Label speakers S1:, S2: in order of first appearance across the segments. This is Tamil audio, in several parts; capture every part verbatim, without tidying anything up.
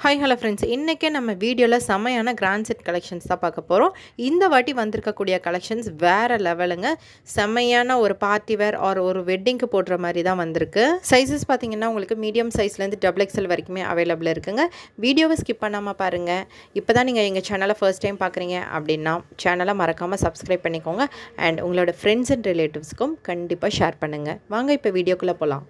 S1: Hi hello friends, இன்னைக்கு நம்ம வீடியோல செமையான கிராண்ட் செட் கலெக்ஷன்ஸ் தான் பார்க்க போறோம். இந்த வாட்டி வந்திருக்கக்கூடிய கலெக்ஷன்ஸ் வேற லெவலுங்க. செமையான ஒரு பார்ட்டி வேர் ஆர் ஒரு வெட்டிங்க்கு போடுற மாதிரி தான் வந்திருக்கு. சைஸஸ் பாத்தீங்கன்னா உங்களுக்கு மீடியம் சைஸ்ல இருந்து டபுள் எக்ஸ்எல் வரைக்குமே அவேலபிள் இருக்குங்க. வீடியோவை ஸ்கிப் பண்ணாம பாருங்க. இப்போதான் நீங்க எங்க சேனலை ஃபர்ஸ்ட் டைம் பார்க்குறீங்க அப்படின்னா சேனலை மறக்காம சப்ஸ்கிரைப் பண்ணிக்கோங்க and உங்களோட ஃப்ரெண்ட்ஸ் அண்ட் ரிலேட்டிவ்ஸ்க்கும் கண்டிப்பா ஷேர் பண்ணுங்க. வாங்க இப்போ வீடியோக்குள்ள போலாம்.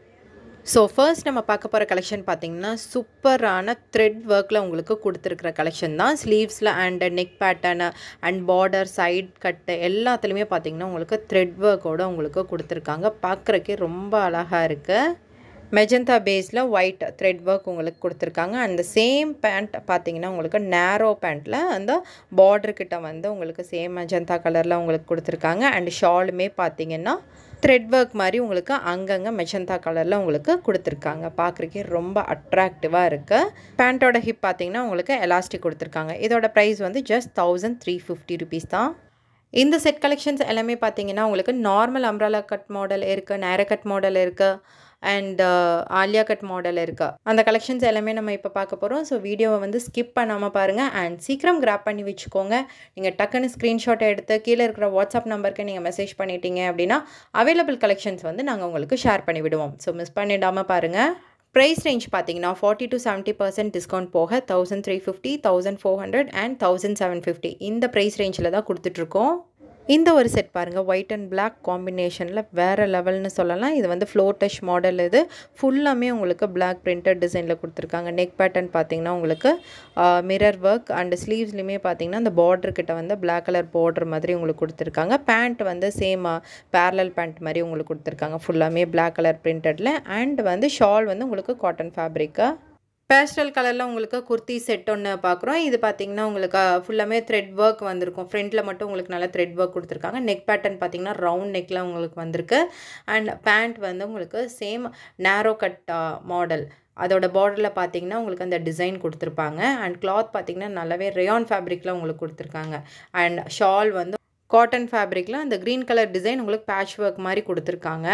S1: So first நம்ம பார்க்க போற கலெக்ஷன் பாத்தீங்கன்னா சூப்பரான thread workல உங்களுக்கு கொடுத்திருக்கிற கலெக்ஷன் தான். ஸ்லீவ்ஸ்ல and neck pattern and border side cut எல்லாத்துலயுமே பாத்தீங்கன்னா உங்களுக்கு thread work ஓட உங்களுக்கு கொடுத்திருக்காங்க. பார்க்கறதுக்கே ரொம்ப அழகா இருக்கு. மெஜந்தா பேஸ்ல white thread work உங்களுக்கு கொடுத்திருக்காங்க. and the same pant பாத்தீங்கன்னா உங்களுக்கு narrow pantல அந்த border கிட்ட வந்து உங்களுக்கு சேம் மெஜந்தா கலர்ல உங்களுக்கு கொடுத்திருக்காங்க. and ஷாலுமே பாத்தீங்கன்னா thread work மாதிரி உங்களுக்கு அங்கங்க மெஜந்தா கலர்ல உங்களுக்கு கொடுத்திருக்காங்க. பார்க்கறதுக்கே ரொம்ப அட்ராக்டிவா இருக்கு. பேண்டோட ஹிப் பாத்தீங்கன்னா உங்களுக்கு எலாஸ்டிக் கொடுத்திருக்காங்க. இதோட பிரைஸ் வந்து just one thousand three hundred fifty rupees தான். இந்த செட் கலெக்ஷன்ஸ் எல்லாமே பாத்தீங்கன்னா உங்களுக்கு நார்மல் அம்ப்ரெல்லா கட் மாடல் இருக்கு, நேரோ கட் மாடல் இருக்கு and ஆலியா கட் மாடல் இருக்கு. அந்த கலெக்ஷன்ஸ் எல்லாமே நம்ம இப்போ பார்க்க போறோம். ஸோ வீடியோவை வந்து ஸ்கிப் பண்ணாம பாருங்க and சீக்கிரம் கிராப் பண்ணி வச்சுக்கோங்க. நீங்க டக்குன்னு ஸ்கிரீன்ஷாட் எடுத்து கீழே இருக்கிற வாட்ஸ்அப் நம்பருக்கு நீங்க மெசேஜ் பண்ணிட்டீங்க அப்படின்னா அவைலபிள் கலெக்ஷன்ஸ் வந்து நாங்கள் உங்களுக்கு ஷேர் பண்ணி விடுவோம். ஸோ மிஸ் பண்ணிடாம பாருங்க. ப்ரைஸ் ரேஞ்ச் பார்த்தீங்கன்னா forty to seventy percent discount போக one thousand three hundred fifty, one thousand four hundred and one thousand seven hundred fifty இந்த ப்ரைஸ் ரேஞ்சில் தான் கொடுத்துட்ருக்கோம். இந்த ஒரு செட் பாருங்கள், ஒயிட் அண்ட் பிளாக் காம்பினேஷனில் வேறு லெவல்னு சொல்லலாம். இது வந்து ஃப்ளோர் டச் மாடல். இது ஃபுல்லாமே உங்களுக்கு பிளாக் பிரிண்டட் டிசைனில் கொடுத்துருக்காங்க. நெக் பேட்டர்ன் பார்த்தீங்கன்னா உங்களுக்கு மிரர் ஒர்க் அண்ட் ஸ்லீவ்ஸ்லையுமே பார்த்தீங்கன்னா அந்த பார்டர் கிட்ட வந்து பிளாக் கலர் பார்டர் மாதிரி உங்களுக்கு கொடுத்துருக்காங்க. பேண்ட் வந்து சேம் பேரலல் பேண்ட் மாதிரி உங்களுக்கு கொடுத்துருக்காங்க. ஃபுல்லாமே பிளாக் கலர் பிரிண்டடில் அண்ட் வந்து ஷால் வந்து உங்களுக்கு காட்டன் ஃபேப்ரிக்கா. பேஸ்டல் கலரில் உங்களுக்கு குர்த்தி செட் ஒன்று பார்க்குறோம். இது பார்த்தீங்கன்னா உங்களுக்கு ஃபுல்லாமே த்ரெட் ஒர்க் வந்திருக்கும். ஃப்ரண்ட்டில் மட்டும் உங்களுக்கு நல்லா த்ரெட் ஒர்க் கொடுத்துருக்காங்க. நெக் பேட்டர்ன் பார்த்தீங்கன்னா ரவுண்ட் நெக்கில் உங்களுக்கு வந்திருக்கு. அண்ட் பேண்ட் வந்து உங்களுக்கு சேம் நேரோ கட் மாடல். அதோட பார்டரில் பார்த்தீங்கன்னா உங்களுக்கு அந்த டிசைன் கொடுத்துருப்பாங்க. அண்ட் கிளாத் பார்த்தீங்கன்னா நல்லாவே ரேயான் ஃபேப்ரிக்கில் உங்களுக்கு கொடுத்துருக்காங்க. அண்ட் ஷால் வந்து காட்டன் ஃபேப்ரிக்கில் அந்த க்ரீன் கலர் டிசைன் உங்களுக்கு பேட்ச் ஒர்க் மாதிரி கொடுத்துருக்காங்க.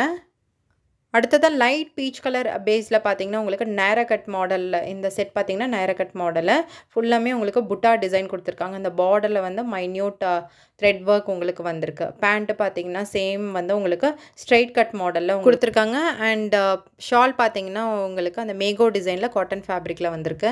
S1: அடுத்ததாக லைட் பீச் கலர் பேஸில் பார்த்தீங்கன்னா உங்களுக்கு நேரோ கட் மாடலில் இந்த செட் பார்த்தீங்கன்னா நேரோ கட் மாடலில் ஃபுல்லாமே உங்களுக்கு புட்டா டிசைன் கொடுத்துருக்காங்க. அந்த பார்டரில் வந்து மைன்யூட் த்ரெட் ஒர்க் உங்களுக்கு வந்திருக்கு. பேண்ட்டு பார்த்தீங்கன்னா சேம் வந்து உங்களுக்கு ஸ்ட்ரைட் கட் மாடலில் கொடுத்துருக்காங்க. அண்ட் ஷால் பார்த்தீங்கன்னா உங்களுக்கு அந்த மேகோ டிசைனில் காட்டன் ஃபேப்ரிக்கில் வந்திருக்கு.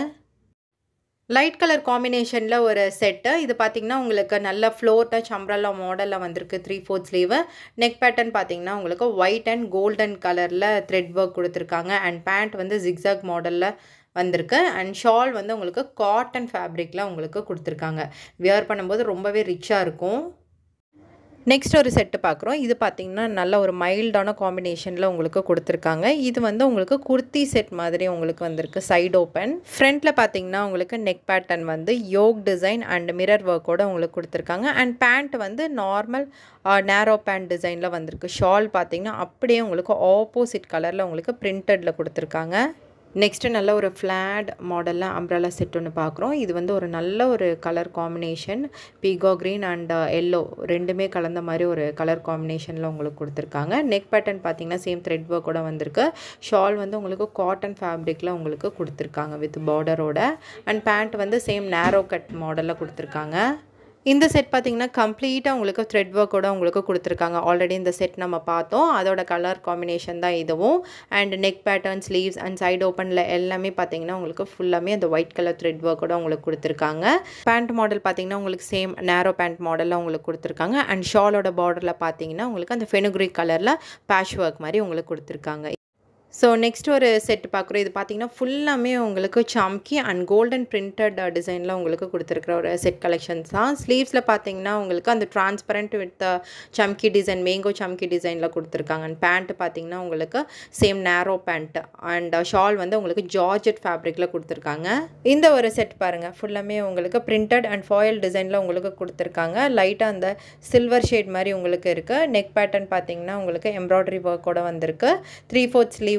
S1: லைட் கலர் காம்பினேஷனில் ஒரு செட்டு. இது பார்த்தீங்கன்னா உங்களுக்கு நல்ல ஃப்ளோர் டச் அம்ப்ரெல்லா மாடலில் வந்திருக்கு. Three fourth sleeve. Neck pattern பார்த்தீங்கன்னா உங்களுக்கு ஒயிட் அண்ட் கோல்டன் கலரில் த்ரெட் ஒர்க் கொடுத்துருக்காங்க. அண்ட் பேண்ட் வந்து ஜிக்ஸாக் மாடலில் வந்திருக்கு. அண்ட் ஷால் வந்து உங்களுக்கு காட்டன் ஃபேப்ரிக்கில் உங்களுக்கு கொடுத்துருக்காங்க. வியர் பண்ணும்போது ரொம்பவே ரிச்சாக இருக்கும். நெக்ஸ்ட் ஒரு செட்டு பார்க்குறோம். இது பார்த்தீங்கன்னா நல்ல ஒரு மைல்டான காம்பினேஷனில் உங்களுக்கு கொடுத்துருக்காங்க. இது வந்து உங்களுக்கு குர்த்தி செட் மாதிரி உங்களுக்கு வந்திருக்கு. Side open. ஃப்ரண்ட்டில் பார்த்தீங்கன்னா உங்களுக்கு நெக் பேட்டர்ன் வந்து யோக் டிசைன் அண்ட் மிரர் ஒர்க்கோடு உங்களுக்கு கொடுத்துருக்காங்க. அண்ட் பேண்ட் வந்து நார்மல் நேரோ பேண்ட் டிசைனில் வந்திருக்கு. ஷால் பார்த்தீங்கன்னா அப்படியே உங்களுக்கு ஆப்போசிட் கலரில் உங்களுக்கு பிரிண்டடில் கொடுத்துருக்காங்க. நெக்ஸ்ட்டு நல்ல ஒரு ஃப்ளாட் மாடலில் அம்ப்ரெல்லா செட் ஒன்று பார்க்குறோம். இது வந்து ஒரு நல்ல ஒரு colour combination. Peacock green and yellow ரெண்டுமே கலந்த மாதிரி ஒரு கலர் காம்பினேஷனில் உங்களுக்கு கொடுத்துருக்காங்க. நெக் பேட்டர்ன் பார்த்தீங்கன்னா சேம் த்ரெட் ஒர்க் கூட வந்திருக்கு. ஷால் வந்து உங்களுக்கு காட்டன் ஃபேப்ரிக்கில் உங்களுக்கு கொடுத்துருக்காங்க வித் பார்டரோட. அண்ட் பேண்ட் வந்து சேம் நேரோ கட் மாடலில் கொடுத்துருக்காங்க. இந்த செட் பார்த்தீங்கன்னா கம்ப்ளீட்டாக உங்களுக்கு த்ரெட் ஒர்க்கோட உங்களுக்கு கொடுத்துருக்காங்க. ஆல்ரெடி இந்த செட் நம்ம பார்த்தோம். அதோட கலர் காம்பினேஷன் தான் இதுவும். And neck pattern, sleeves and side ஓப்பனில் எல்லாமே பார்த்தீங்கன்னா உங்களுக்கு ஃபுல்லாமே அந்த ஒயிட் கலர் த்ரெட் ஒர்க்கோட உங்களுக்கு கொடுத்துருக்காங்க. பேண்ட் மாடல் பார்த்தீங்கன்னா உங்களுக்கு சேம் நேரோ பேண்ட் மாடலில் உங்களுக்கு கொடுத்துருக்காங்க. அண்ட் ஷாலோட பார்டரில் பார்த்தீங்கன்னா உங்களுக்கு அந்த ஃபெனுக்ரிக் கலரில் பேட்ச் ஒர்க் மாதிரி உங்களுக்கு கொடுத்துருக்காங்க. ஸோ நெக்ஸ்ட் ஒரு செட் பார்க்குறோம். இது பார்த்தீங்கன்னா ஃபுல்லாமே உங்களுக்கு சம்கி அண்ட் கோல்டன் பிரிண்டட் டிசைனில் உங்களுக்கு கொடுத்துருக்குற ஒரு செட் கலெக்ஷன்ஸ் தான். ஸ்லீவ்ஸில் பார்த்தீங்கன்னா உங்களுக்கு அந்த டிரான்ஸ்பரண்ட் வித் சம்கி டிசைன், மேங்கோ சம்கி டிசைனில் கொடுத்துருக்காங்க. அண்ட் பேண்ட்டு பார்த்தீங்கன்னா உங்களுக்கு சேம் நேரோ பேண்ட் அண்ட் ஷால் வந்து உங்களுக்கு ஜார்ஜெட் ஃபேப்ரிக்கில் கொடுத்துருக்காங்க. இந்த ஒரு செட் பாருங்கள், ஃபுல்லாமே உங்களுக்கு பிரிண்டட் அண்ட் ஃபாயில் டிசைனில் உங்களுக்கு கொடுத்துருக்காங்க. லைட்டாக அந்த சில்வர் ஷேட் மாதிரி உங்களுக்கு இருக்குது. நெக் பேட்டர்ன் பார்த்தீங்கன்னா உங்களுக்கு எம்ப்ராய்டரி ஒர்க்கோட வந்திருக்கு. த்ரீ ஃபோர்த் ஸ்லீவ்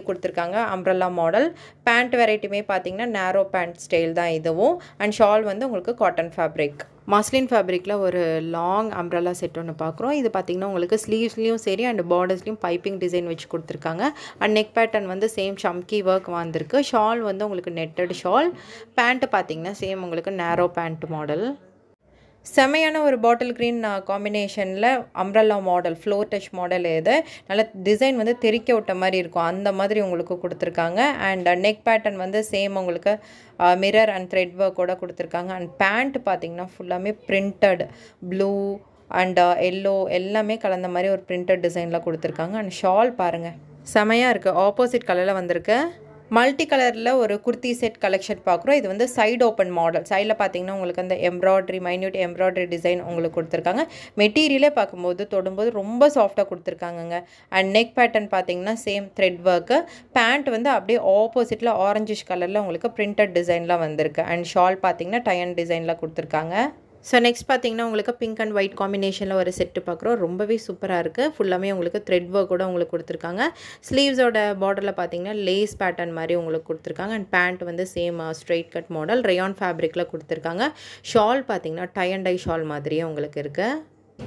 S1: கொடுத்துருக்காங்க அம்ப்ரெல்லா மாடல். பேண்ட் வெரைட்டியுமே பார்த்தீங்கன்னா நேரோ பேண்ட் ஸ்டைல் தான் இதுவும். அண்ட் ஷால் வந்து உங்களுக்கு காட்டன் ஃபேப்ரிக். மஸ்லின் ஃபேப்ரிக்கில் ஒரு லாங் அம்ப்ரெல்லா செட் ஒன்று பார்க்குறோம். இது பார்த்திங்கன்னா உங்களுக்கு ஸ்லீவ்ஸ்லேயும் சரி அண்ட் பார்டர்ஸ்லேயும் பைப்பிங் டிசைன் வச்சு கொடுத்துருக்காங்க. அண்ட் நெக் பேட்டர்ன் வந்து சேம் சம்கி ஒர்க் வந்திருக்கு. ஷால் வந்து உங்களுக்கு நெட்டட் ஷால். பேண்ட்டு பார்த்திங்கன்னா சேம் உங்களுக்கு நேரோ பேண்ட் மாடல். செமையான ஒரு பாட்டில் க்ரீன் காம்பினேஷனில் umbrella model, floor touch model இது. நல்ல டிசைன் வந்து தெறிக்க விட்ட மாதிரி இருக்கும், அந்த மாதிரி உங்களுக்கு கொடுத்துருக்காங்க. அண்ட் நெக் பேட்டர்ன் வந்து சேம் உங்களுக்கு மிரர் அண்ட் த்ரெட் ஒர்க்கோட கொடுத்துருக்காங்க. அண்ட் பேண்ட் பார்த்திங்கன்னா ஃபுல்லாமே பிரிண்டட் ப்ளூ அண்ட் எல்லோ எல்லாமே கலந்த மாதிரி ஒரு பிரிண்டட் டிசைனில் கொடுத்துருக்காங்க. அண்ட் ஷால் பாருங்கள் செமையாக இருக்குது, ஆப்போசிட் கலரில் வந்திருக்கு. மல்டி கலரில் ஒரு குர்த்தி செட் கலெக்ஷன் பார்க்குறோம். இது வந்து சைடு ஓப்பன் மாடல். சைடில் பார்த்தீங்கன்னா உங்களுக்கு அந்த எம்ப்ராய்டரி மைன்யூட் எம்ப்ராய்டரி டிசைன் உங்களுக்கு கொடுத்துருக்காங்க. மெட்டீரியலே பார்க்கும்போது தொடும்போது ரொம்ப சாஃப்டாக கொடுத்துருக்காங்கங்க. அண்ட் நெக் பேட்டர்ன் பார்த்தீங்கன்னா சேம் த்ரெட் ஒர்க்கு. பேண்ட் வந்து அப்படியே ஆப்போசிட்டில் ஆரஞ்சிஷ் கலரில் உங்களுக்கு பிரிண்டட் டிசைனில் வந்திருக்கு. அண்ட் ஷால் பார்த்தீங்கன்னா டயன் டிசைனில் கொடுத்துருக்காங்க. ஸோ நெக்ஸ்ட் பார்த்தீங்கன்னா உங்களுக்கு பிங்க் அண்ட் ஒயிட் காம்பினேஷனில் ஒரு செட்டு பார்க்குறோம். ரொம்பவே சூப்பராக இருக்குது. ஃபுல்லாமே உங்களுக்கு த்ரெட் ஒர்க் கூட உங்களுக்கு கொடுத்துருக்காங்க. ஸ்லீவ்ஸோட பார்டரில் பார்த்தீங்கன்னா லேஸ் பேட்டர்ன் மாதிரி உங்களுக்கு கொடுத்துருக்காங்க. அண்ட் பேண்ட் வந்து same straight cut model rayon ஃபேப்ரிக்கில் கொடுத்துருக்காங்க. ஷால் பார்த்தீங்கன்னா டை அண்ட் டை ஷால் மாதிரியே உங்களுக்கு இருக்குது.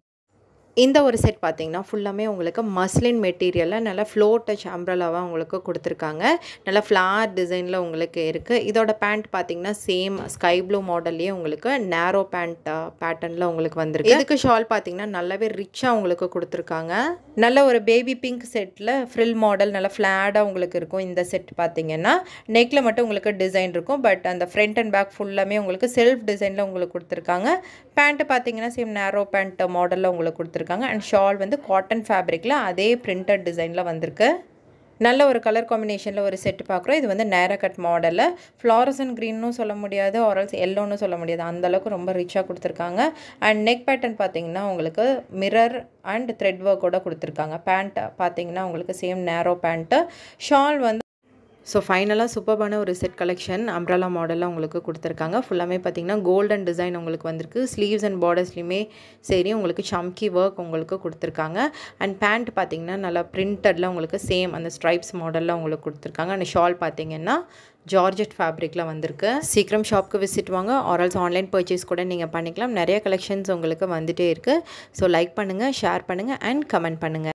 S1: இந்த ஒரு செட் பார்த்தீங்கன்னா ஃபுல்லாமே உங்களுக்கு மஸ்லின் மெட்டீரியலில் நல்லா ஃப்ளோர் டச் அம்ப்ரெல்லாவாக உங்களுக்கு கொடுத்துருக்காங்க. நல்லா ஃப்ளார் டிசைனில் உங்களுக்கு இருக்குது. இதோட பேண்ட் பார்த்தீங்கன்னா சேம் ஸ்கை ப்ளூ மாடல்லையே உங்களுக்கு நேரோ பேண்ட் பேட்டர்னில் உங்களுக்கு வந்திருக்கு. இதுக்கு ஷால் பார்த்தீங்கன்னா நல்லாவே ரிச்சாக உங்களுக்கு கொடுத்துருக்காங்க. நல்ல ஒரு பேபி பிங்க் செட்டில் ஃப்ரில் மாடல் நல்லா ஃப்ளாடாக உங்களுக்கு இருக்கும். இந்த செட் பார்த்தீங்கன்னா நெக்கில் மட்டும் உங்களுக்கு டிசைன் இருக்கும். பட் அந்த ஃப்ரண்ட் அண்ட் பேக் ஃபுல்லாமே உங்களுக்கு செல்ஃப் டிசைனில் உங்களுக்கு கொடுத்துருக்காங்க. பேண்ட்டு பார்த்தீங்கன்னா சேம் நேரோ பேண்ட் மாடலில் உங்களுக்கு கொடுத்துருக்காங்க. அண்ட் ஷால் வந்து காட்டன் ஃபேப்ரிக்கில் அதே பிரிண்டட் டிசைனில் வந்திருக்கு. நல்ல ஒரு கலர் காம்பினேஷனில் ஒரு செட்டு பார்க்குறோம். இது வந்து நேரோ கட் மாடலில் ஃப்ளாரசன் க்ரீன்னும் சொல்ல முடியாது, ஆரல்ஸ் எல்லோன்னு சொல்ல முடியாது, அந்தளவுக்கு ரொம்ப ரிச்சாக கொடுத்துருக்காங்க. அண்ட் நெக் பேட்டர்ன் பார்த்தீங்கன்னா உங்களுக்கு மிரர் அண்ட் த்ரெட் ஒர்க்கோட கொடுத்துருக்காங்க. பேண்ட் பார்த்தீங்கன்னா உங்களுக்கு சேம் நேரோ பேண்ட்டு. ஷால் வந்து ஸோ ஃபைனலாக சூப்பர்பான ஒரு செட் கலெக்ஷன் அம்ப்ரெல்லா மாடலில் உங்களுக்கு கொடுத்துருக்காங்க. ஃபுல்லாமே பார்த்தீங்கன்னா கோல்டன் டிசைன் உங்களுக்கு வந்திருக்கு. ஸ்லீவ்ஸ் அண்ட் பார்டர்ஸ்லையுமே சரி உங்களுக்கு சம்கி ஒர்க் உங்களுக்கு கொடுத்துருக்காங்க. அண்ட் பேண்ட் பார்த்தீங்கன்னா நல்லா பிரிண்டடில் உங்களுக்கு சேம் அந்த ஸ்ட்ரைப்ஸ் மாடலில் உங்களுக்கு கொடுத்துருக்காங்க. அண்ட் ஷால் பார்த்தீங்கன்னா ஜார்ஜெட் ஃபேப்ரிக்கில் வந்திருக்கு. சீக்கிரம் ஷாப்க்கு விசிட் வாங்க, ஆர்எல்ஸ் ஆன்லைன் பர்ச்சேஸ் கூட நீங்கள் பண்ணிக்கலாம். நிறைய கலெக்ஷன்ஸ் உங்களுக்கு வந்துகிட்டே இருக்குது. ஸோ லைக் பண்ணுங்கள், ஷேர் பண்ணுங்கள் அண்ட் கமெண்ட் பண்ணுங்கள்.